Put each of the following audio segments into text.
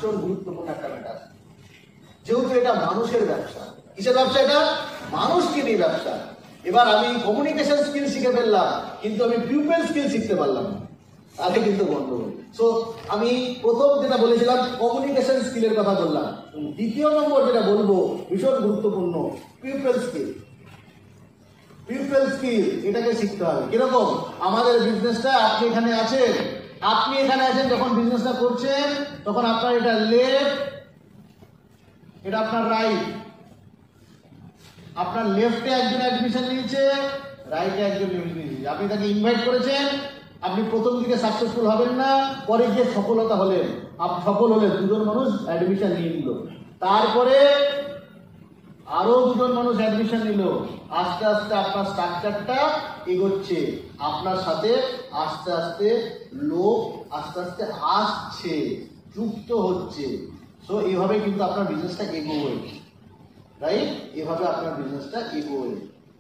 ভীষণ গুরুত্বপূর্ণ একটা ম্যাটার। যেহেতু এটা মানুষের ব্যবসা। কিসের ব্যবসা? এটা মানুষকে নিয়ে ব্যবসা। এবার আমি কমিউনিকেশন স্কিল শিখে ফেললাম, কিন্তু আমি পিপল স্কিল শিখতে পারলাম না, তাহলে কিন্তু গন্ডগোল। সো আমি প্রথম যেটা বলেছিলাম কমিউনিকেশন স্কিলের কথা বললাম। দ্বিতীয় নম্বর যেটা বলবো ভীষণ গুরুত্বপূর্ণ, পিপল স্কিল। পিপল স্কিল এটাকে শিখতে হবে। কিরকম? আমাদের বিজনেসটা, আপনি এখানে আছেন, যখন বিজনেসটা করছেন তখন আপনার এটা লেফট, এটা আপনার রাইট। আপনার লেফটে একজন অ্যাডমিশন নিয়েছে, রাইটে একজন নিয়েছে। আপনি তাকে ইনভাইট করেছেন, আপনি প্রথম দিকে সাকসেসফুল হবেন না, পরে গিয়ে সফলতা হলেন, সফল হলেন, দুজন মানুষ অ্যাডমিশন নিয়ে নিল, তারপরে আরো দুজন মানুষ অ্যাডমিশন নিল। আস্তে আস্তে আপনার স্ট্রাকচারটা এগোচ্ছে, আপনার সাথে আস্তে আস্তে লোক আস্তে আস্তে আসছে, যুক্ত হচ্ছে। সো এইভাবে কিন্তু আপনার বিজনেসটা এগোবে, রাইট? এভাবে আপনার বিজনেসটা এগোবে।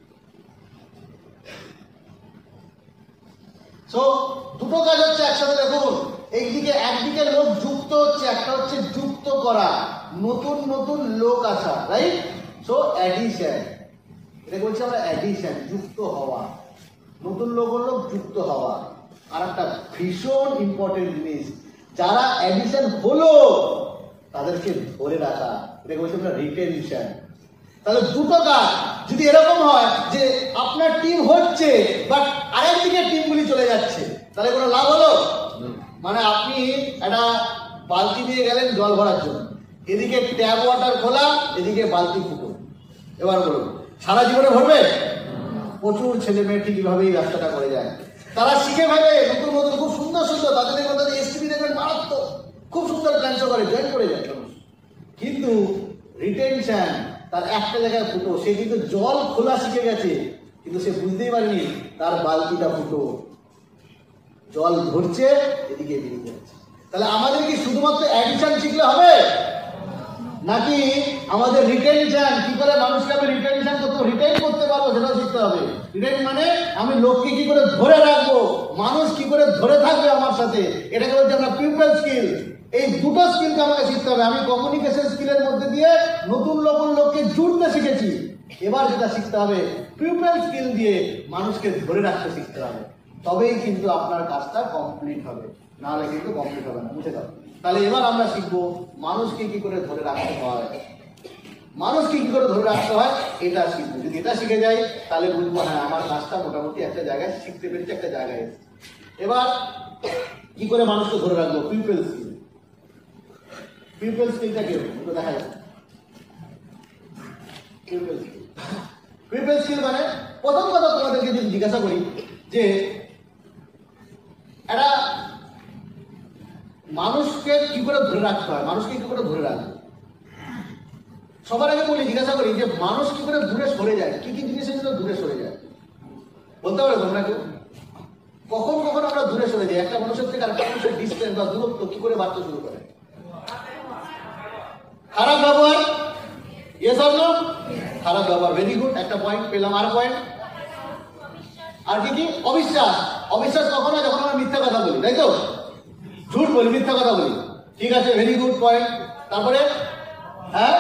সো দুটো কাজ হচ্ছে একসাথে। দেখুন, একদিকে লোক যুক্ত হচ্ছে, একটা হচ্ছে যুক্ত করা, নতুন নতুন লোক আসা, রাইট? সো অ্যাডিশন, এটা বলছি আমরা অ্যাডিশন, যুক্ত হওয়া, নতুন লোক যুক্ত হওয়া। আর একটা ভীষণ ইম্পর্টেন্ট জিনিস, যারা অ্যাডিশন হলো তাদেরকে ধরে রাখা, এটা বলছি আমরা রিটেনশন। তাহলে দুটো কাজ যদি এরকম হয় যে আপনার টিম হচ্ছে বাট আরেকদিকে টিমগুলি চলে যাচ্ছে, তাহলে কোনো লাভ হলো? মানে আপনি একটা বালতি দিয়ে গেলেন জল ভরার জন্য, এদিকে ট্যাপ ওয়াটার খোলা, এদিকে বালতি ফুটো, এবার বলুন সারা জীবনে ভরবে? প্রচুর ছেলে মেয়ে ঠিকভাবেই ব্যবসাটা করে যায়, তারা শিখে ফেলে নতুন নতুন, খুব সুন্দর সুন্দর, তাদের দেখবেন তাদের এসটিভি দেখবেন মারাত্মক, খুব সুন্দর প্ল্যানটা করে জয়েন করে যায় মানুষ। কিন্তু রিটেনশন, তার একটা জায়গায় ফুটো, সে কিন্তু জল খোলা শিখে গেছে, কিন্তু সে বুঝতেই পারেনি তার বালতিটা ফুটো, জল ভরছে, এদিকে বেরিয়ে যাচ্ছে। তাহলে আমাদের কি শুধুমাত্র অ্যাডিশন শিখলে হবে, নাকি আমাদের রিটেনশন, কি করে মানুষকে আমি রিটেনশন রিটেন করতে পারবো সেটাও শিখতে হবে? রিটেন মানে আমি লোককে কি করে ধরে রাখবো, মানুষ কি করে ধরে থাকবে আমার সাথে, এটাকে বলছি আমরা পিপল স্কিল। এই দুটো স্কিলকে আমাকে শিখতে হবে। আমি কমিউনিকেশন স্কিলের মধ্যে দিয়ে নতুন লোককে জুড়তে শিখেছি, এবার যেটা শিখতে হবে পিপল স্কিল দিয়ে মানুষকে ধরে রাখতে শিখতে হবে, তবেই কিন্তু আপনার কাজটা কমপ্লিট হবে, নাহলে কিন্তু কমপ্লিট হবে না। বুঝে দাও? তাহলে এবার আমরা শিখবো মানুষকে কি করে ধরে রাখতে হয়, মানুষকে কি করে ধরে রাখতে হয় এটা শিখবো। যদি এটা শিখে যাই তাহলে বুঝবো হ্যাঁ আমার কাজটা মোটামুটি একটা জায়গায় শিখতে পেরেছি, একটা জায়গায়। এবার কি করে মানুষকে ধরে রাখবো? People skill. পিপল স্কিলটা কি দেখা যাচ্ছে? পিপল স্কিল মানে প্রথম কথা তোমাদেরকে যদি জিজ্ঞাসা করি যে একটা মানুষকে কি করে ধরে রাখতে হয়, মানুষকে কি করে ধরে রাখবে, সবার আগে বলি জিজ্ঞাসা করি যে মানুষ কি করে দূরে সরে যায়, কি কি জিনিসের জন্য দূরে সরে যায় বলতে পারো তোমরা কেউ? কখন কখন আমরা দূরে সরে যাই, একটা মানুষের থেকে আরেকটা মানুষের ডিস্টেন্স বা দূরত্ব কি করে বাড়তে শুরু করে? খারাপ ব্যবহার, ইয়েস অর নো? খারাপ ব্যবহার, ভেরি গুড, একটা পয়েন্ট পেলাম। আর পয়েন্ট, আর কি কি? অবিশ্বাস। অবিশ্বাস কখন হয়? যখন আমরা মিথ্যা কথা বলি, তাই তো? ঝুট বলি, মিথ্যা কথা বলি, ঠিক আছে, ভেরি গুড পয়েন্ট। তারপরে হ্যাঁ,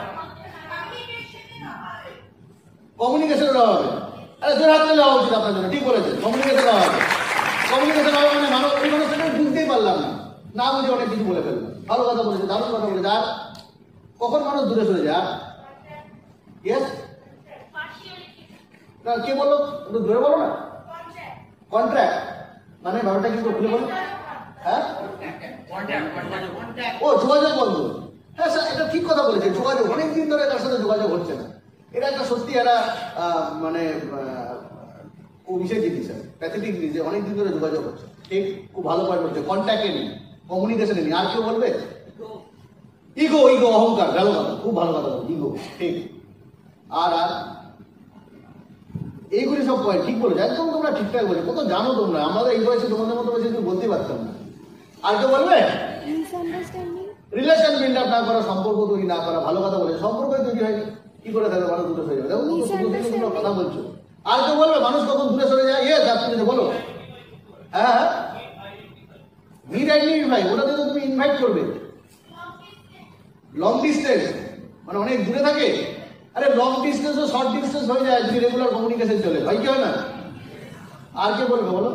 কমিউনিকেশনের অভাবে। আরে জোর হাত নেওয়া উচিত আপনার জন্য, ঠিক বলেছেন, কমিউনিকেশন অভাবে। কমিউনিকেশন অভাবে মানে মানুষ, ওই মানুষটা বুঝতেই পারলাম না বুঝে অনেক কিছু বলে ফেললাম, ভালো কথা বলেছে, দারুণ কথা বলেছে। আর কখন মানুষ দূরে সরে যায়? ইয়েস, না কে বলো, একটু ধরে বলো না। কন্ট্রাক্ট মানে ব্যাপারটা কিন্তু খুলে বলো। হ্যাঁ, ও যোগাযোগ বন্ধ। হ্যাঁ স্যার, এটা ঠিক কথা বলেছে, যোগাযোগ অনেকদিন ধরে তার সাথে যোগাযোগ হচ্ছে না, এটা একটা সত্যি একটা মানে বিশেষ জিনিস, প্যাথেটিক জিনিস, অনেকদিন ধরে যোগাযোগ হচ্ছে, ঠিক, খুব ভালো পয়েন্ট হচ্ছে। কন্ট্যাক্টে নেই, কমিউনিকেশনে নেই। আর কেউ বলবে? ইগো, ইগো, অহংকার, ভালো কথা, খুব ভালো কথা, ইগো, ঠিক। আর আর এইগুলি সব পয়েন্ট ঠিক বলেছে, একদম তোমরা ঠিকঠাক বলে, কত জানো তোমরা, আমাদের এই বয়সে তোমাদের মতো বয়সে তুমি বলতেই পারতাম না। আর কেউ বলবে? রিলেশন বিল্ড আপ না করা, সম্পর্ক তৈরি না করা, ভালো কথা বলে সম্পর্ক তৈরি হয়নি, কি করে তাহলে মানুষ দূরে সরে যাবে? কথা বলছো। আর কেউ বলবে মানুষ কখন দূরে সরে যায়? ইয়ে আপনি বলো। হ্যাঁ হ্যাঁ, মিট অ্যান্ড ইনভাইট, ওটাতে তো তুমি ইনভাইট করবে, লং ডিস্টেন্স মানে অনেক দূরে থাকে। আরে লং ডিস্টেন্স ও শর্ট ডিস্টেন্স হয়ে যায় যদি রেগুলার কমিউনিকেশন চলে, ভাই কি হয় না? আর কে বলবে বলো?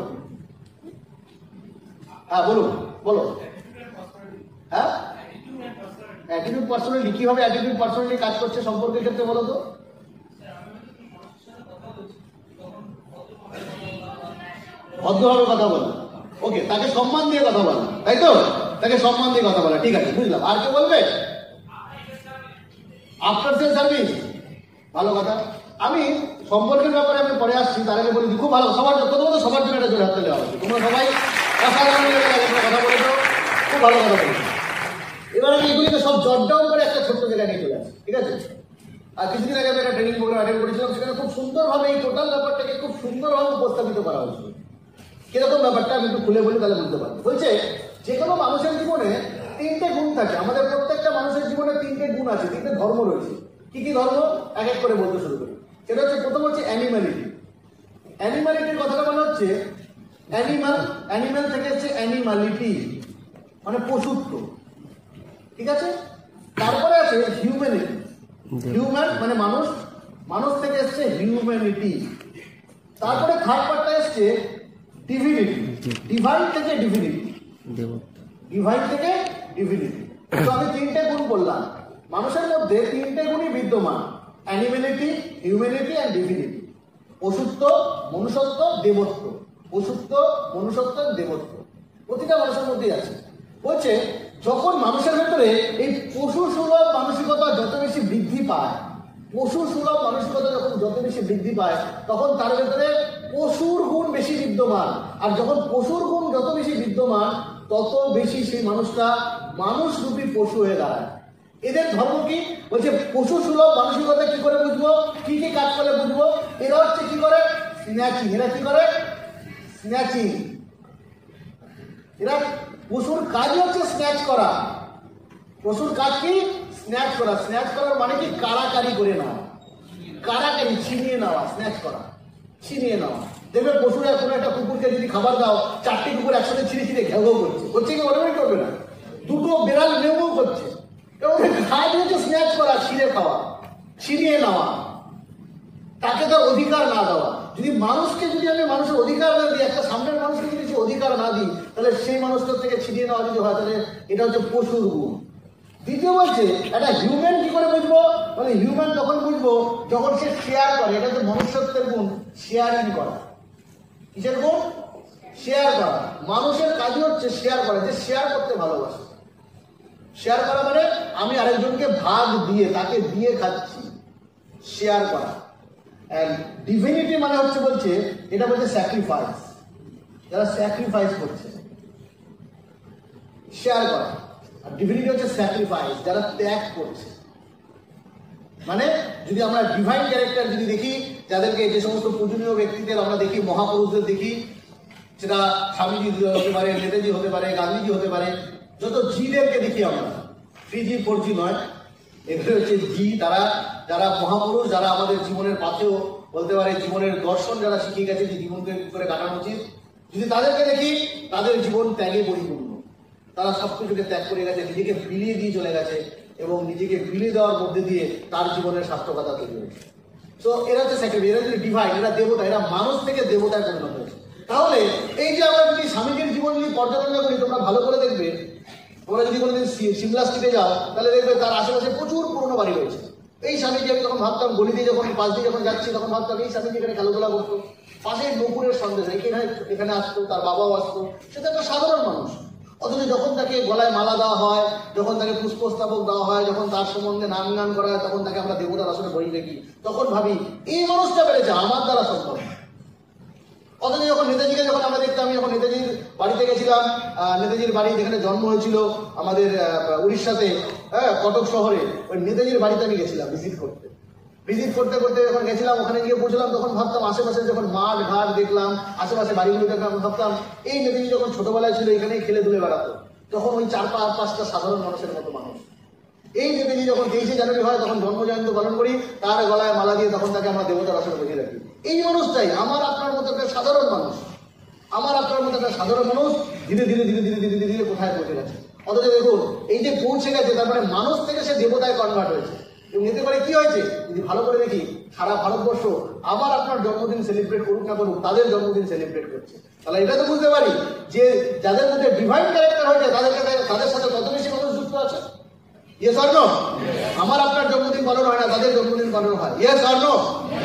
হ্যাঁ বলুন, বলো। হ্যাঁ, অ্যাটিটিউড পার্সোনালি কিভাবে অ্যাটিটিউড পার্সোনালি কাজ করছে সম্পর্কের ক্ষেত্রে বলো তো? ভদ্রভাবে কথা বলা, ওকে, তাকে সম্মান দিয়ে কথা বলা, তাই তো? তাকে সম্মান দিয়ে কথা বলা, ঠিক আছে, বুঝলাম। আর কে বলবে? আফটার সেল সার্ভিস, ভালো কথা। আমি সম্পর্কের ব্যাপারে আমি পরে আসছি, তার আগে বলি খুব ভালো, সবার প্রথমত সবার জন্য একটা জোরে হাত তালি হবে। তোমরা সবাই অসাধারণ কথা বলেছো, খুব ভালো কথা বলেছো। এবার আমি এগুলিকে সব জট ডাউন করে একটা ছোট্ট জায়গায় নিয়ে চলে আসি, ঠিক আছে? আর কিছুদিন আগে আমি একটা ট্রেনিং প্রোগ্রাম অ্যাটেন্ড করেছিলাম, সেখানে খুব সুন্দরভাবে এই টোটাল ব্যাপারটাকে খুব সুন্দরভাবে উপস্থাপিত করা হয়েছিল। কিরকম ব্যাপারটা আমি একটু খুলে বলি, তাহলে বুঝতে পারবো। বলছে যে কোনো মানুষের জীবনে তিনটে গুণ থাকে। আমাদের প্রত্যেকটা মানুষের জীবনে তিনটে গুণ আছে, তিনটে ধর্ম রয়েছে। কি কি ধর্ম? এক এক করে বলতে শুরু করি। সেটা হচ্ছে প্রথম হচ্ছে অ্যানিমালিটি। অ্যানিমালিটির কথাটা মানে হচ্ছে অ্যানিমাল থেকে হচ্ছে অ্যানিমালিটি মানে পশুত্ব, ঠিক আছে? তারপরে আছে হিউম্যানিটি। হিউম্যান মানে মানুষ, মানুষ থেকে এসছে হিউম্যানিটি। তারপরে থার্ড পার্টটা এসছে ডিভিনিটি, ডিভাইন থেকে ডিভিনিটি, ডিভাইন থেকে ডিভিনিটি। তো আমি তিনটে গুণ বললাম, মানুষের মধ্যে তিনটে গুণই বিদ্যমান, অ্যানিমেলিটি, হিউম্যানিটি অ্যান্ড ডিভিনিটি। পশুত্ব, মনুষ্যত্ব, দেবত্ব। পশুত্ব, মনুষ্যত্ব, দেবত্ব প্রতিটা মানুষের মধ্যেই আছে। বলছে যখন মানুষের ভেতরে এই পশু সুলভ মানসিকতা যত বেশি বৃদ্ধি পায়, পশু সুলভ মানসিকতা যখন যত বেশি বৃদ্ধি পায়, তখন তার ভেতরে পশুর গুণ বেশি বিদ্যমান। আর যখন পশুর গুণ যত বেশি বিদ্যমান, তত বেশি সেই মানুষটা মানুষরূপী পশু হয়ে দাঁড়ায়। এদের ধর্ম কি? বলছে পশু সুলভ মানসিকতা কি করে বুঝবো, কি কি কাজ করে বুঝবো? এরা হচ্ছে কি করে? স্ন্যাচিং। এরা কি করে? স্ন্যাচিং। এরা পশুর কাজই হচ্ছে স্ন্যাচ করা। পশুর কাজ কি? স্ন্যাচ করা। স্ন্যাচ করার মানে কি? কারাকারি করে নেওয়া, কারাকারি, ছিনিয়ে নেওয়া, স্ন্যাচ করা, ছিনিয়ে নেওয়া। দেখবে পশুরা কোনো একটা কুকুরকে যদি খাবার দাও, চারটি কুকুর একসাথে ছিঁড়ে ছিঁড়ে ঘেউ ঘেউ করছে, করছে কি? মনে করবে না? দুটো বেড়াল মেউ মেউ করছে। এবং কাজ হচ্ছে স্ন্যাচ করা, ছিঁড়ে খাওয়া, ছিনিয়ে নেওয়া, তাকে তার অধিকার না দেওয়া। যদি মানুষকে যদি আমি মানুষের অধিকার না দিই, একটা সামনের মানুষকে যদি সে অধিকার না দিই, তাহলে সেই মানুষটার থেকে ছিনিয়ে নেওয়া যদি হয়, তাহলে এটা হচ্ছে পশুর গুণ। দ্বিতীয় বলছে একটা হিউম্যান কি করে বুঝবো? মানে হিউম্যান তখন বুঝবো যখন সে শেয়ার করে। এটা হচ্ছে মনুষ্যত্বের গুণ, শেয়ারিং করা। কিসের গুণ? শেয়ার করা। মানুষের কাজই হচ্ছে শেয়ার করা, যে শেয়ার করতে ভালোবাসে। শেয়ার করা মানে আমি আরেকজনকে ভাগ দিয়ে, তাকে দিয়ে খাচ্ছি, শেয়ার করা। এন্ড ডিভিনিটি মানে হচ্ছে বলছে, এটা বলছে স্যাক্রিফাইস। যারা স্যাক্রিফাইস করছে, শেয়ার করা। আর ডিভিনিটি হচ্ছে স্যাক্রিফাইস, যারা ত্যাগ করছে। মানে যদি আমরা ডিভাইন ক্যারেক্টার যদি দেখি, যাদেরকে যে সমস্ত পূজনীয় ব্যক্তিদের আমরা দেখি, মহাপুরুষদের দেখি, সেটা স্বামীজি হতে পারে, নেতাজি হতে পারে, গান্ধীজি হতে পারে, যত জিদেরকে দেখি আমরা, 3G 4G নয়, এগুলো হচ্ছে জি। তারা যারা মহাপুরুষ, যারা আমাদের জীবনের পাথেও বলতে পারে, জীবনের দর্শন যারা শিখিয়ে গেছে যে জীবনকে কি করে কাটানো উচিত, যদি তাদেরকে দেখি, তাদের জীবন ত্যাগে পরিপূর্ণ। তারা সবকিছুকে ত্যাগ করে গেছে, নিজেকে বিলিয়ে দিয়ে চলে গেছে, এবং নিজেকে বিলিয়ে দেওয়ার মধ্যে দিয়ে তার জীবনের সার্থকতা তৈরি হয়েছে। তো এরা হচ্ছে স্যাক্রিফাইস, এরা হচ্ছে ডিভাইন, এরা দেবতা, এরা মানুষ থেকে দেবতায় পরিণত হয়েছে। তাহলে এই যে আমরা যদি স্বামীজির জীবন যদি পর্যালোচনা করি, তোমরা ভালো করে দেখবে, তোমরা যদি কোনোদিন সিমলা স্ট্রিটে যাও, তাহলে দেখবে তার আশেপাশে প্রচুর পুরোনো বাড়ি রয়েছে। এই স্বামীজি, আমি তখন ভাবতাম, গলি দিয়ে যখন পাশ দিয়ে যখন যাচ্ছি, তখন ভাবতাম এই স্বামীজি এখানে খেলাধুলা করতো, পাশে নকুরের সন্দেশ এখানে আসতো, তার বাবাও আসতো। সে তো একটা সাধারণ মানুষ, অথচ যখন তাকে গলায় মালা দেওয়া হয়, যখন তাকে পুষ্পস্তাবক দেওয়া হয়, যখন তার সম্বন্ধে নাম গান করা হয়, তখন তাকে আমরা দেবতার আসলে বলি দেখি, তখন ভাবি এই মানুষটা বেড়েছে, আমার দ্বারা সম্ভব। অথচ যখন নেতাজিকে যখন আমরা দেখতাম, আমি যখন নেতাজির বাড়িতে গেছিলাম, নেতাজির বাড়ি যেখানে জন্ম হয়েছিল আমাদের উড়িষ্যাতে, হ্যাঁ, কটক শহরে, ওই নেতাজির বাড়িতে আমি গেছিলাম ভিজিট করতে করতে যখন গেছিলাম, ওখানে গিয়ে পৌঁছলাম, তখন ভাবতাম আশেপাশে যখন মাঠ ঘাট দেখলাম, আশেপাশে বাড়িগুলো দেখলাম, ভাবতাম এই নেতাজি যখন ছোটবেলায় ছিল এখানেই খেলে ধুলে বেড়াতো, তখন ওই 4-5টা সাধারণ মানুষের মতো মানুষ। এই নেতাজি যখন 23শে জানুয়ারি হয়, তখন জন্মজয়ন্তী পালন করি, তার গলায় মালা দিয়ে তখন তাকে আমরা দেবতার আসনে বসিয়ে রাখি। এই মানুষটাই আমার আপনার মতো একটা সাধারণ মানুষ, আমার আপনার মতো একটা সাধারণ মানুষ ধীরে ধীরে ধীরে ধীরে ধীরে ধীরে ধীরে কোথায় পৌঁছে গেছে। অথচ দেখুন এই যে পৌঁছে গেছে, তার মানে মানুষ থেকে সে দেবতায় কনভার্ট হয়েছে। এবং এতে করে কি হয়েছে যদি ভালো করে দেখি, সারা ভারতবর্ষ আবার আপনার জন্মদিন সেলিব্রেট করুক না করুক, তাদের জন্মদিন সেলিব্রেট করছে। তাহলে এটা তো বুঝতে পারি যে যাদের মধ্যে ডিভাইন ক্যারেক্টার হয়েছে তাদের সাথে কত বেশি মানুষ যুক্ত আছে। Yes or no? আমার আপনার জন্মদিন পালন হয় না, তাদের জন্মদিন পালন হয়। Yes or no?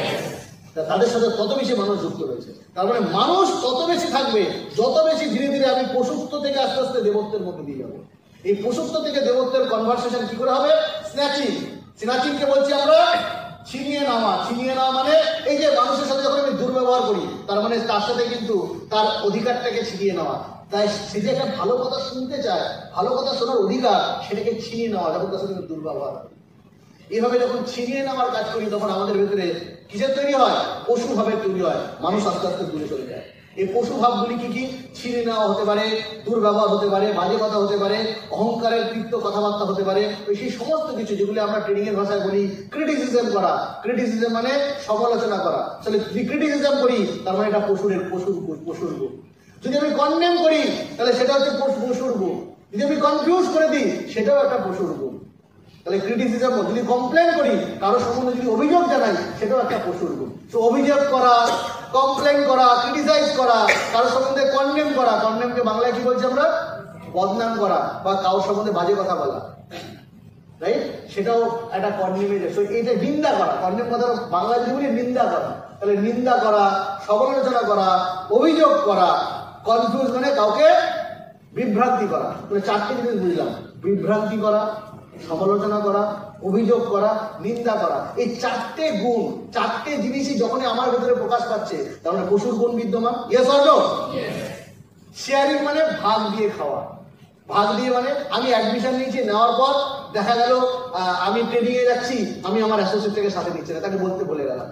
তাদের সাথে তত বেশি মানুষ যুক্ত রয়েছে। তার মানে মানুষ তত বেশি থাকবে যত বেশি ধীরে ধীরে আমি পশুত্ব থেকে আস্তে আস্তে দেবত্বের মধ্যে দিয়ে যাবো। এই পশুত্ব থেকে দেবত্বের কনভারসেশন কি করে হবে? স্ন্যাচিং। স্ন্যাচিংকে বলছি আমরা ছিনিয়ে নেওয়া। ছিনিয়ে নেওয়া মানে এই যে মানুষের সাথে যখন আমি দুর্ব্যবহার করি, তার মানে তার সাথে কিন্তু তার অধিকারটাকে ছিনিয়ে নেওয়া। তাই সে যে একটা ভালো কথা শুনতে চায়, ভালো কথা শোনার অধিকার, সেটাকে ছিনিয়ে নেওয়া যখন তার সাথে দুর্ব্যবহার করি। এইভাবে যখন ছিনিয়ে নেওয়ার কাজ করি তখন আমাদের ভেতরে কিসের তৈরি হয়? পশু ভাবের তৈরি হয়। মানুষ আস্তে আস্তে দূরে চলে যায়। এই পশু ভাবগুলি কি কি? ছিনিয়ে নেওয়া হতে পারে, দুর্ব্যবহার হতে পারে, বাজে কথা হতে পারে, অহংকারের কৃত্য কথাবার্তা হতে পারে। সেই সমস্ত কিছু যেগুলি আমরা ট্রেনিং এর ভাষায় বলি ক্রিটিসিজম করা। ক্রিটিসিজম মানে সমালোচনা করা। তাহলে যদি ক্রিটিসিজম করি তার মানে এটা পশুর গুণ। যদি আমি কন্ডেম করি তাহলে সেটা হচ্ছে পশুর গুণ। যদি আমি কনফিউজ করে দিই সেটাও একটা পশুর গুণ। তাহলে ক্রিটিসিজম, যদি কমপ্লেন করি, কারো সম্বন্ধে যদি অভিযোগ জানাই, সেটাও একটা পশুর গুণ। তো অভিযোগ করা, কমপ্লেন করা, ক্রিটিসাইজ করা, কারো সম্বন্ধে কন্ডেম করা, কন্ডেমকে বাংলায় কি বলছি আমরা? বদনাম করা বা কারোর সম্বন্ধে বাজে কথা বলা, রাইট? সেটাও একটা কন্ডেমের। এটা নিন্দা করা। কন্ডেম কথা বাংলায় যদি বলি নিন্দা করা। তাহলে নিন্দা করা, সমালোচনা করা, অভিযোগ করা, কনফিউজ মানে কাউকে বিভ্রান্তি করা। তাহলে চারটে জিনিস বুঝলাম: বিভ্রান্তি করা, সমালোচনা করা, অভিযোগ করা, নিন্দা করা। এই চারটে গুণ, চারটে জিনিসই যখনই আমার ভেতরে প্রকাশ পাচ্ছে, তার মানে পশুর গুণ বিদ্যমান। Yes or no? শেয়ারিং মানে ভাগ দিয়ে খাওয়া। ভাগ দিয়ে মানে আমি অ্যাডমিশন নিয়েছি, নেওয়ার পর দেখা গেল আমি ট্রেনিং এ যাচ্ছি, আমি আমার অ্যাসোসিয়েট থেকে সাথে নিচ্ছি না, তাকে বলতে বলে গেলাম।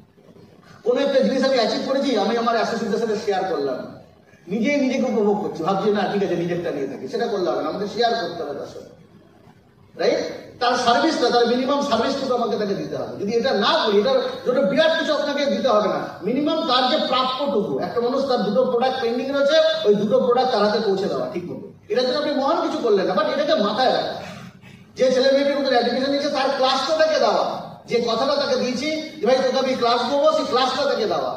কোনো একটা জিনিস আমি অ্যাচিভ করেছি, আমি আমার অ্যাসোসিয়েটের সাথে শেয়ার করলাম। নিজেকে উপভোগ করছি, ভাবছি না ঠিক আছে নিজেরটা নিয়ে থাকি, সেটা করলে হবে না, আমাকে শেয়ার করতে হবে তার সাথে, রাইট? তার সার্ভিসটা, তার মিনিমাম সার্ভিসটুকু আমাকে তাকে দিতে হবে। যদি এটা না করি, এটার জন্য বিরাট কিছু আপনাকে দিতে হবে না, মিনিমাম তার যে প্রাপ্যটুকু। একটা মানুষ তার দুটো প্রোডাক্ট পেন্ডিং রয়েছে, ওই দুটো প্রোডাক্ট তার হাতে পৌঁছে দেওয়া ঠিক মতো। এটার জন্য আপনি মহান কিছু করলেন না, বাট এটাকে মাথায় রাখা। যে ছেলে মেয়েটির মধ্যে এডুকেশন দিচ্ছে তার ক্লাসটা তাকে দেওয়া, যে কথাটা তাকে দিয়েছি যে ভাই তোকে আমি ক্লাস দেবো, সেই ক্লাসটা তাকে দেওয়া,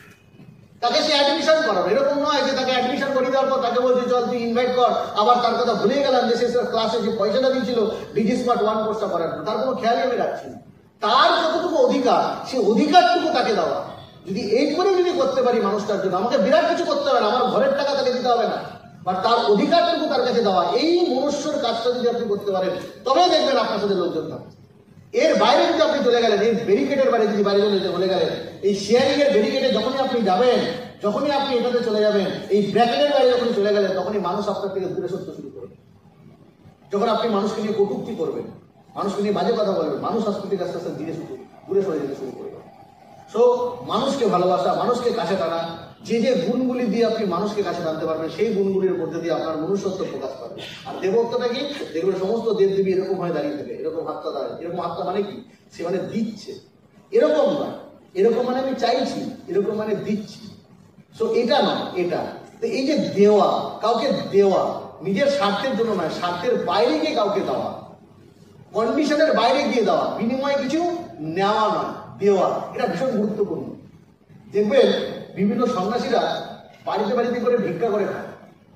তাকে সে অ্যাডমিশন করানো। এরকম নয় যে তাকে অ্যাডমিশন করে দেওয়ার পর তাকে বলছি চল তুই ইনভাইট কর, আবার তার কথা ভুলে গেলাম যে সে ক্লাসে যে পয়সাটা দিয়েছিল ডিজি স্মার্ট 1 কোর্সটা করার জন্য, তার কোনো খেয়ালই আমি রাখছি না। তার যতটুকু অধিকার, সে অধিকারটুকু তাকে দেওয়া। যদি এই করে যদি করতে পারি মানুষটার জন্য, আমাকে বিরাট কিছু করতে হবে না, আমার ঘরের টাকা তাকে দিতে হবে না, বাট তার অধিকারটুকু তার কাছে দেওয়া। এই মনুষ্যর কাজটা যদি আপনি করতে পারেন, তবে দেখবেন আপনার সাথে লোকজন থাকছে। এর বাইরে যদি আপনি চলে গেলেন, এই ব্যারিকেডের বাইরে যদি বাইরে চলে গেলেন, এই শেয়ারিং এর ব্যারিকেডে যখনই আপনি যাবেন, যখনই আপনি এটাতে চলে যাবেন, এই ব্র্যাকেটের বাইরে যখন চলে গেলেন, তখনই মানুষ আপনার থেকে দূরে সরতে শুরু করবে। যখন আপনি মানুষকে নিয়ে কটূক্তি করবেন, মানুষকে নিয়ে বাজে কথা বলবেন, মানুষ আস্তে আস্তে আস্তে দূরে সরে যেতে শুরু করবে। সো মানুষকে ভালোবাসা, মানুষকে কাছে টানা, যে যে গুণগুলি দিয়ে আপনি মানুষকে কাছে টানতে পারবেন, সেই গুণগুলির মধ্যে দিয়ে আপনার মনুষ্যত্ব প্রকাশ পাবে। আর দেবত্বটা কি? দেখবেন সমস্ত দেবদেবী এরকম হয় দাঁড়িয়ে থাকে, এরকম হাতটা দাঁড়ায়। এরকম হাতটা মানে কি? সে মানে দিচ্ছে। এরকম নয়, এরকম মানে আমি চাইছি, এরকম মানে দিচ্ছি। সো এটা নয়, এটা। তো এই যে দেওয়া, কাউকে দেওয়া, নিজের স্বার্থের জন্য নয়, স্বার্থের বাইরে গিয়ে কাউকে দেওয়া, কন্ডিশনের বাইরে গিয়ে দেওয়া, বিনিময়ে কিছু নেওয়া নয়, দেওয়া, এটা ভীষণ গুরুত্বপূর্ণ। দেখবেন বিভিন্ন সন্ন্যাসীরা বাড়িতে বাড়িতে করে ভিক্ষা করে খায়।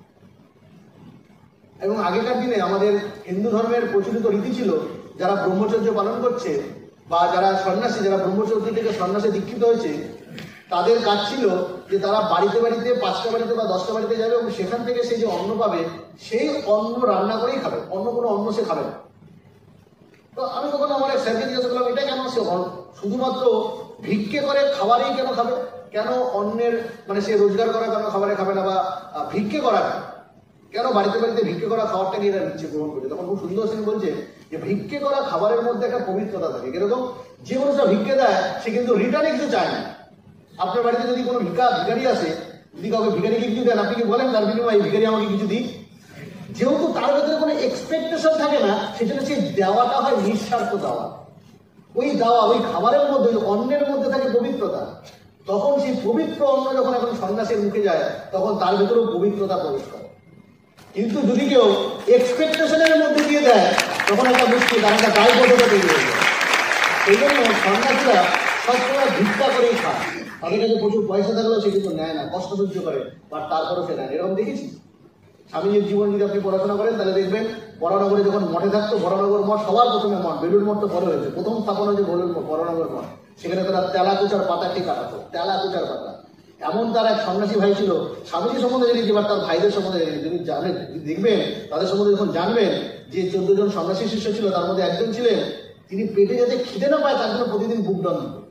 এবং আগেকার দিনে আমাদের হিন্দু ধর্মের প্রচলিত রীতি ছিল, যারা ব্রহ্মচর্য পালন করছে বা যারা সন্ন্যাসী, যারা ব্রহ্মচর্য থেকে সন্ন্যাসে দীক্ষিত হয়েছে, তাদের কাজ ছিল যে তারা বাড়িতে বাড়িতে 5টা বাড়িতে বা 10টা বাড়িতে যাবে এবং সেখান থেকে সে যে অন্ন পাবে, সেই অন্ন রান্না করেই খাবে, অন্য কোনো অন্ন সে খাবে না। তো আমি তখন আমার এক স্যারকে জিজ্ঞাসা করলাম, এটা কেন সে শুধুমাত্র ভিক্ষে করে খাবারেই কেন খাবে? কেন অন্যের মানে সে রোজগার করা কেন খাবারে খাবে না, বা ভিক্ষে করা কেন বাড়িতে বাড়িতে ভিক্ষে করা খাবারটাকে এরা নিচ্ছে গ্রহণ করে? তখন খুব সুন্দর সিং বলছে যে ভিক্ষে করা খাবারের মধ্যে একটা পবিত্রতা থাকে। এরকম যে মানুষটা ভিক্ষে দেয় সে কিন্তু রিটার্নে কিছু চায় না। আপনার বাড়িতে যদি কোনো ভিখারি আসে, যদি কাউকে ভিখারিকে কিছু দেন, আপনি কি বলেন তার বিনিময়ে এই ভিখারি আমাকে কিছু দিই? যেহেতু তার ভেতরে কোনো এক্সপেকটেশন থাকে না, সেজন্য সেই দেওয়াটা হয় নিঃস্বার্থ দেওয়া। ওই দেওয়া, ওই খাবারের মধ্যে, ওই অন্নের মধ্যে থাকে পবিত্রতা। তখন সেই পবিত্র অন্ন যখন এখন সন্ন্যাসের মুখে যায়, তখন তার ভেতরেও পবিত্রতা প্রবেশ করে। কিন্তু যদি কেউ এক্সপেকটেশনের মধ্যে দিয়ে দেয় তখন একটা মুশকিল, তার একটা দায়বদ্ধতা তৈরি হয়ে যায়। সেই জন্য সন্ন্যাসীরা সবসময় ভিক্ষা করেই খায়। তাদের কাছে প্রচুর পয়সা থাকলেও সে কিন্তু নেয় না, কষ্ট সহ্য করে, বাট তারপরেও সে নেয়। এরকম দেখেছি। স্বামীজির জীবন যদি আপনি পড়াশোনা করেন তাহলে দেখবেন বরানগরে যখন মঠে থাকতো, বরানগর মঠ সবার প্রথমে মঠ, বেলুর মঠ তো পরে হয়েছে, প্রথম স্থাপন হয়েছে বরানগর মঠ। সেখানে তারা তেলাকুচার পাতাটি কাটাতো, তেলাকুচার পাতা। এমন তার এক সন্ন্যাসী ভাই ছিল, স্বামীজি সম্বন্ধে জেনেছি, বা তার ভাইদের সম্বন্ধে জেনেছি। যদি জানেন, দেখবেন তাদের সম্বন্ধে যখন জানবেন যে 14 জন সন্ন্যাসী শিষ্য ছিল, তার মধ্যে একজন ছিলেন তিনি পেটে যাতে খিদে না পায় তার জন্য প্রতিদিন বুক ডাউন দিত,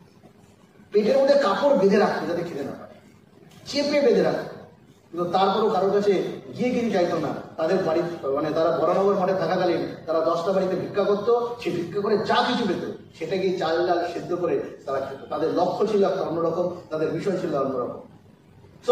পেটের মধ্যে কাপড় বেঁধে রাখতো যাতে খিদে না পায়, চেপে বেঁধে রাখতো। কিন্তু তারপরও কারোর কাছে গিয়ে কিন্তু চাইতো না। তাদের বাড়ি মানে তারা বরানগর মঠে থাকাকালীন তারা 10টা বাড়িতে ভিক্ষা করতো, সে ভিক্ষা করে যা কিছু পেত সেটাকে চাল ডাল সেদ্ধ করে তারা খেত। তাদের লক্ষ্য ছিল একটা অন্যরকম, তাদের বিষয় ছিল অন্যরকম। তো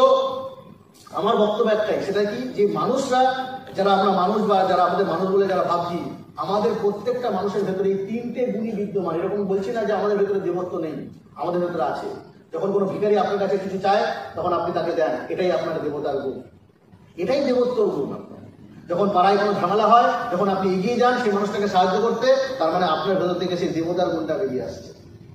আমার বক্তব্য একটাই, সেটা কি, যে মানুষরা যারা আমরা মানুষ বা যারা আমাদের মানুষ বলে যারা ভাবছি, আমাদের প্রত্যেকটা মানুষের ভেতরে এই 3টে গুণই বিদ্যমান। এরকম বলছি না যে আমাদের ভেতরে দেবত্ব নেই, আমাদের ভেতরে আছে। যখন কোনো ভিখারি আপনার কাছে কিছু চায় তখন আপনি তাকে দেন, এটাই আপনার দেবতার গুণ, এটাই দেবত্বর গুণ। যখন পাড়ায় কোনো ঝামেলা হয়, যখন আপনি এগিয়ে যান সেই মানুষটাকে সাহায্য করতে, তার মানে আপনার ভেতর থেকে সেই দেবতার গুণটা বেরিয়ে আসছে।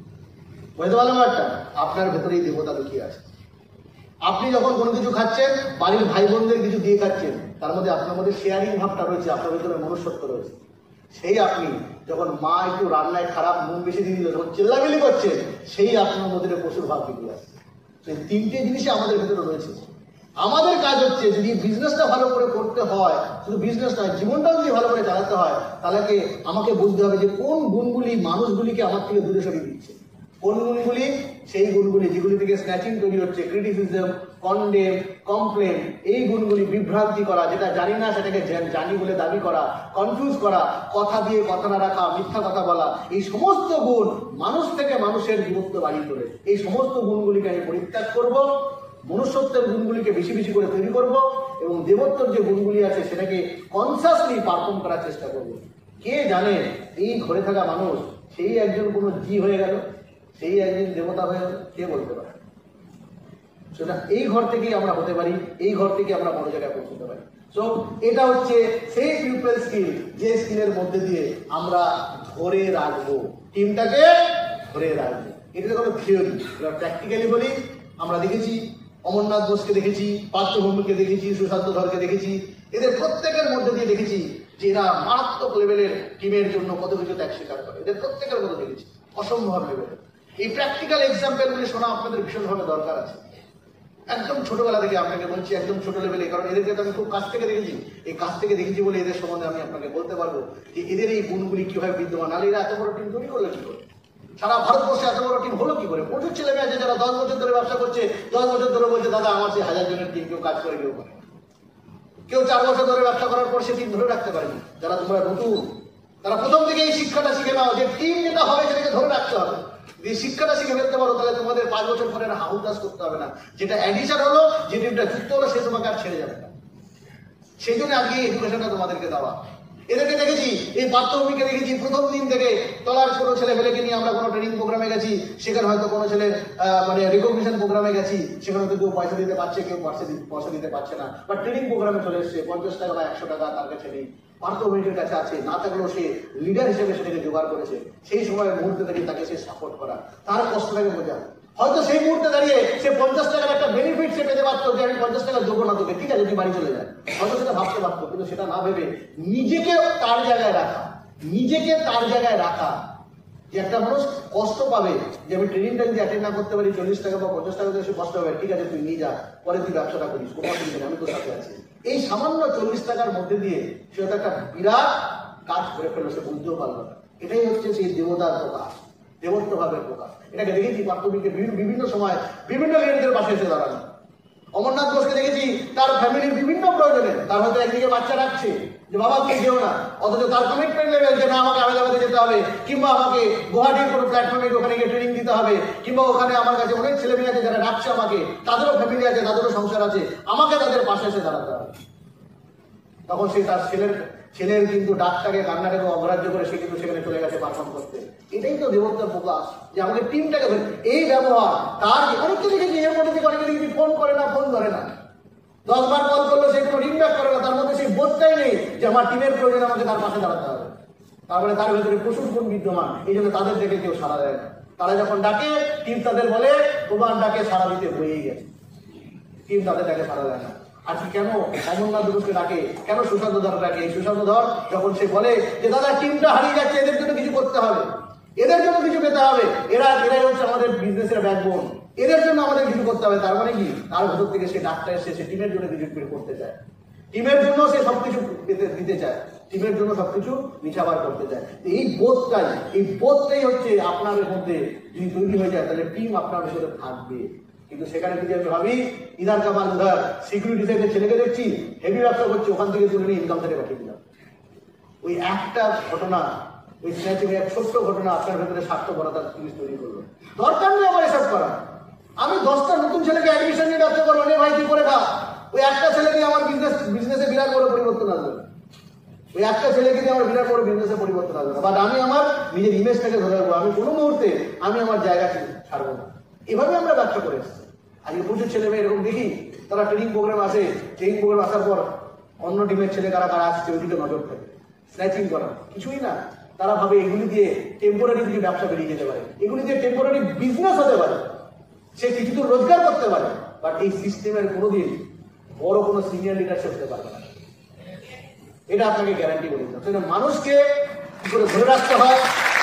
বুঝতে পারলাম একটা, আপনার ভেতরে এই দেবতা লুকিয়ে আছে। আপনি যখন কোনো কিছু খাচ্ছেন, বাড়ির ভাই বোনদের কিছু দিয়ে খাচ্ছেন, তার মধ্যে আপনার মধ্যে শেয়ারিং ভাবটা রয়েছে, আপনার ভেতরে মনুষ্যত্ব রয়েছে। সেই আপনি যখন মা একটু রান্নায় খারাপ নুন বেশি দিয়ে দিল, যখন চিল্লামিল্লি করছেন, সেই আপনার মধ্যে পশুর ভাব বেরিয়ে আসছে। সেই 3টে জিনিসই আমাদের ভেতরে রয়েছে। আমাদের কাজ হচ্ছে, যদি বিজনেসটা ভালো করে করতে হয়, শুধু বিজনেস নয়, জীবনটাও যদি ভালো করে চালাতে হয়, তাহলে আমাকে বুঝতে হবে যে কোন গুণগুলি মানুষগুলিকে আমার থেকে দূরে সরিয়ে দিচ্ছে। কোন গুণগুলি? সেই গুণগুলি যেগুলি থেকে স্ন্যাচিং তৈরি হচ্ছে, ক্রিটিসিজম, কন্ডেম, কমপ্লেন, এই গুণগুলি, বিভ্রান্তি করা, যেটা জানি না সেটাকে জানি বলে দাবি করা, কনফিউজ করা, কথা দিয়ে কথা না রাখা, মিথ্যা কথা বলা, এই সমস্ত গুণ মানুষ থেকে মানুষের দূরত্ব বাড়িয়ে তোলে। এই সমস্ত গুণগুলিকে আমি পরিত্যাগ করব, মনুষ্যত্বের গুণগুলিকে বেশি বেশি করে তৈরি করব, এবং দেবত্বর যে গুণগুলি আছে সেটাকে কনসাসলি পারফর্ম করার চেষ্টা করব। কে জানে এই ঘরে থাকা মানুষ সেই একজন কোনো জি হয়ে গেল, সেই একজন দেবতা হয়ে গেল, কে বলতে পারে? সেটা এই ঘর থেকেই আমরা হতে পারি, এই ঘর থেকে আমরা বড় জায়গায় পৌঁছতে পারি। সো এটা হচ্ছে সেই পিপল স্কিল, যে স্কিলের মধ্যে দিয়ে আমরা ধরে রাখবো, টিমটাকে ধরে রাখবো। এটা কোনো থিওরি, প্র্যাকটিক্যালি বলি। আমরা দেখেছি অমরনাথ বোসকে দেখেছি, পার্থভূমিকে দেখেছি, সুশান্ত ধরকে দেখেছি, এদের প্রত্যেকের মধ্যে দিয়ে দেখেছি যে এরা মারাত্মক লেভেলের টিমের জন্য কত কিছু ত্যাগ স্বীকার করে। এদের প্রত্যেকের মধ্যে দেখেছি অসম্ভব লেভেলের। এই প্র্যাকটিক্যাল এক্সাম্পলগুলি শোনা আপনাদের ভীষণভাবে দরকার আছে। একদম ছোটবেলা থেকে আপনাকে বলছি, একদম ছোট লেভেলে, কারণ এদেরকে তো আমি খুব কাছ থেকে দেখেছি। এই কাছ থেকে দেখেছি বলে এদের সম্বন্ধে আমি আপনাকে বলতে পারবো যে এদের এই গুণগুলি কিভাবে বিদ্যমান। নাহলে এরা এত বড় টিম তৈরি করলো কি করে? সারা ভারতবর্ষে এত বড় টিম হলো কি করে? প্রচুর ছেলে মেয়ে আছে যারা 10 বছর ধরে ব্যবসা করছে, 10 বছর ধরে বলছে দাদা আমার সেই 1000 জনের টিম, কেউ কাজ করে কেউ করে। কেউ 4 বছর ধরে ব্যবসা করার পর সে টিম ধরে রাখতে পারেনি। যারা তোমরা নতুন, তারা প্রথম থেকে এই শিক্ষাটা শিখে নাও যে টিম যেটা হবে সেটাকে ধরে রাখতে হবে। যদি শিক্ষাটা শিখে ফেলতে পারো তাহলে তোমাদের 5 বছর পরে হাউদাস করতে হবে না। যেটা অ্যাডিশন হলো, যে টিমটা যুক্ত হলো, সে তোমাকে আর ছেড়ে যাবে না। সেই জন্য আজকে এডুকেশনটা তোমাদেরকে দেওয়া। এদেরকে দেখেছি, এই পার্থভূমিকে দেখেছি, প্রথম দিন থেকে তলার কোনো ছেলে ফেলেকে নিয়ে আমরা কোনো ট্রেনিং প্রোগ্রামে গেছি, সেখানে হয়তো কোনো ছেলের মানে রিকগনিশন প্রোগ্রামে গেছি, সেখানে হয়তো কেউ পয়সা দিতে পারছে, কেউ পয়সা দিতে পারছে না, বা ট্রেনিং প্রোগ্রামে চলে এসছে, 50 টাকা বা 100 টাকা তার কাছে নেই, পার্থভূমিকের কাছে আছে, না থাকলেও সে লিডার হিসেবে সেটাকে জোগাড় করেছে। সেই সময়ের মুহূর্তে দাঁড়িয়ে তাকে সে সাপোর্ট করা, তার কষ্টটাকে বোঝা। হয়তো সেই মুহূর্তে দাঁড়িয়ে সে 50 টাকার একটা বেনিফিট সে পেতে পারতো, যে আমি 50 টাকা দেবো না তোকে, ঠিক আছে তুই বাড়ি চলে যায়, হয়তো সেটা ভাবতে পারতো। কিন্তু সেটা না ভেবে নিজেকে তার জায়গায় রাখা, নিজেকে তার জায়গায় রাখা। যে একটা মানুষ কষ্ট পাবে যে আমি ট্রেনিংটা যদি অ্যাটেন্ড না করতে পারি, 40 টাকা বা 50 টাকা দিয়ে সে কষ্ট হবে, ঠিক আছে তুই নিয়ে যা, পরে তুই ব্যবসাটা করিস, কোনো অসুবিধা নেই, আমি তোর সাথে আছি। এই সামান্য 40 টাকার মধ্যে দিয়ে সে হয়তো একটা বিরাট কাজ করে ফেললো, সে বুঝতেও পারলো না। এটাই হচ্ছে সেই দেবতার প্রকাশ, দেবত্ব ভাবের প্রকাশ। এটাকে দেখেছি পার্থভূমিকে বিভিন্ন সময় বিভিন্ন লিডারদের পাশে এসে দাঁড়ানো। অমরনাথ বোসকে দেখেছি তার ফ্যামিলির বিভিন্ন প্রয়োজনে, তার হয়তো একদিকে বাচ্চা রাখছে যে বাবা তুমি যেও না, অথচ তার কমিটমেন্ট লেভেল যে না আমাকে আহমেদাবাদে যেতে হবে, কিংবা আমাকে গুয়াহাটির কোনো প্ল্যাটফর্মে ওখানে গিয়ে ট্রেনিং দিতে হবে, কিংবা ওখানে আমার কাছে অনেক ছেলে মেয়ে আছে যারা রাখছে আমাকে, তাদেরও ফ্যামিলি আছে, তাদেরও সংসার আছে, আমাকে তাদের পাশে এসে দাঁড়াতে হবে। তখন সে তার ছেলের কিন্তু ডাকটাকে, কান্নাটাকে অগ্রাহ্য করে সে কিন্তু সেখানে চলে গেছে পারফর্ম করতে। এটাই তো দেবত্বের প্রকাশ, যে আমাদের টিমটাকে, এই ব্যবহার তার অনেকটা দেখেছি। এর মধ্যে থেকে অনেকে দেখেছি ফোন করে না, ফোন ধরে না, 10 বার কল করলো, সে কোনো রিং ব্যাক করে না, তার মধ্যে সেই বোধটাই নেই যে আমার টিমের প্রয়োজন, আমাকে তার পাশে দাঁড়াতে হবে। তারপরে তার ভেতরে প্রচুর গুণ বিদ্যমান, এই জন্য তাদের দেখে কেউ সাড়া দেয় না। তারা যখন ডাকে, টিম তাদের বলে তোমার ডাকে সাড়া দিতে হয়েই গেছে, টিম তাদের ডাকে সাড়া দেয় না। আজকে কেন অমরনাথ দুটোকে ডাকে, কেন সুশান্ত ধর ডাকে? সুশান্ত ধর যখন সে বলে যে দাদা টিমটা হারিয়ে যাচ্ছে, এদের জন্য কিছু করতে হবে, এদের জন্য কিছু পেতে হবে, এরাই হচ্ছে আমাদের বিজনেসের ব্যাকবোন, এদের জন্য আমাদের কিছু করতে হবে। তার মানে কি, তার ভেতর থেকে সে ডাক্তার এসে সে টিমের জন্য কিছু করতে চায়, টিমের জন্য সে সবকিছু দিতে চায়, টিমের জন্য সবকিছু নিছাবার করতে চায়। এই বোধটাই হচ্ছে আপনার মধ্যে যদি তৈরি হয়ে যায়, তাহলে টিম আপনার ভেতরে থাকবে। কিন্তু সেখানে যদি আমি ভাবি ইধার কামান উধার, সিকিউরিটি সাইডের ছেলেকে দেখছি হেভি ব্যবসা করছে, ওখান থেকে তুলে নিয়ে ইনকাম থেকে পাঠিয়ে দিলাম, ওই একটা ঘটনা, ওই স্ন্যাচিং এক ছোট্ট ঘটনা আপনার ভেতরে স্বার্থপরতার জিনিস তৈরি করলো। দরকার নেই আমার এসব করা, আমি 10টা নতুন ছেলেকে অ্যাডমিশন নিয়ে ব্যবসা করবো, নে ভাই কি করে খা, ওই একটা ছেলে দিয়ে আমার বিজনেসে বিরাট বড় পরিবর্তন আসবে, ওই একটা ছেলেকে দিয়ে আমার বিরাট বড় বিজনেসে পরিবর্তন আসবে না। বাট আমি আমার নিজের ইমেজটাকে ধরে রাখবো, আমি কোনো মুহূর্তে আমি আমার জায়গা ছাড়বো না। এভাবে আমরা ব্যবসা করে এসেছি। আজকে প্রচুর ছেলে মেয়ে এরকম দেখি, তারা ট্রেনিং প্রোগ্রাম আসে, ট্রেনিং প্রোগ্রাম আসার পর অন্য টিমের ছেলে কারা আসছে ওইদিকে নজর থাকে, স্ন্যাচিং করা কিছুই না। তারা ভাবে এগুলি দিয়ে টেম্পোরারি কিছু ব্যবসা বেরিয়ে যেতে পারে, এগুলি দিয়ে টেম্পোরারি বিজনেস হতে পারে, সে কিছু তো রোজগার করতে পারে। বাট এই সিস্টেমের কোনোদিন বড় কোনো সিনিয়র লিডারশিপ হতে পারবে না, এটা আপনাকে গ্যারান্টি বলে দিলাম। সেটা মানুষকে কি করে ধরে রাখতে হয়,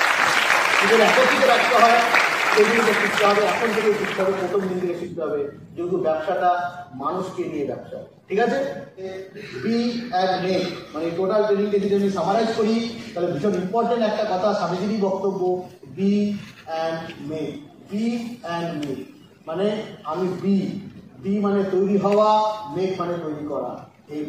কি করে একত্রিত রাখতে হয়, এগুলিকে শিখতে হবে, এখন থেকে শিখতে হবে, প্রথম দিন থেকে শিখতে হবে, যেহেতু ব্যবসাটা মানুষকে নিয়ে ব্যবসা। ঠিক আছে, বি অ্যান্ড মেক, মানে টোটাল ট্রেনিংকে যদি আমি সামারাইজ করি, তাহলে ভীষণ ইম্পর্টেন্ট একটা কথা স্বামীজিরই বক্তব্য, be and make. Be and make মানে আমি বি মানে তৈরি হওয়া, মেক মানে তৈরি করা। এই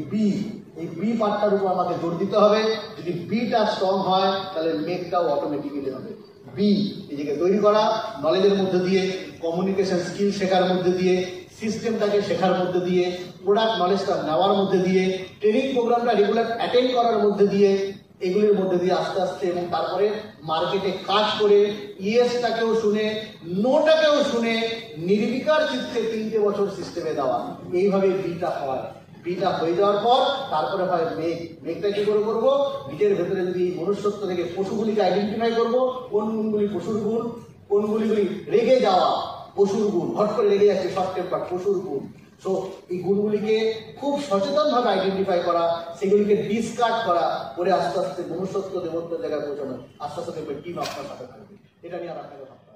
বি পার্টটার উপর আমাকে জোর দিতে হবে। যদি বিটা স্ট্রং হয়, তাহলে মেকটাও অটোমেটিক্যালি হবে। বি নিজেকে তৈরি করা, নলেজের মধ্যে দিয়ে, কমিউনিকেশন স্কিল শেখার মধ্যে দিয়ে, সিস্টেমটাকে শেখার মধ্যে দিয়ে, প্রোডাক্ট নলেজটা নেওয়ার মধ্যে দিয়ে, ট্রেনিং প্রোগ্রামটা রেগুলার অ্যাটেন্ড করার মধ্যে দিয়ে, এগুলির মধ্যে দিয়ে আস্তে আস্তে, এবং তারপরে মার্কেটে কাজ করে ইয়েসটাকেও শুনে, নোটাকেও শুনে, নির্বিকার চিত্তে 3টে বছর সিস্টেমে দেওয়া। এইভাবে বিটা হয়। বিটা হয়ে যাওয়ার পর তারপরে হয় মেকটা কি করে করবো? নিজের ভেতরে যদি মনুষ্যত্ব থেকে পশুগুলিকে আইডেন্টিফাই করবো, কোন গুণগুলি পশুর গুণ, কোনগুলি রেগে যাওয়া পশুর গুণ, হট করে রেগে যাচ্ছে, শর্ট টেম্পার পশুর গুণ। সো এই গুণগুলিকে খুব সচেতনভাবে আইডেন্টিফাই করা, সেগুলিকে ডিসকার্ড করা, করে আস্তে আস্তে মনুষ্যত্ব দেবত্বের জায়গায় পৌঁছানো। আস্তে আস্তে টিম আপনার সাথে থাকবে। এটা নিয়ে আর আপনাকে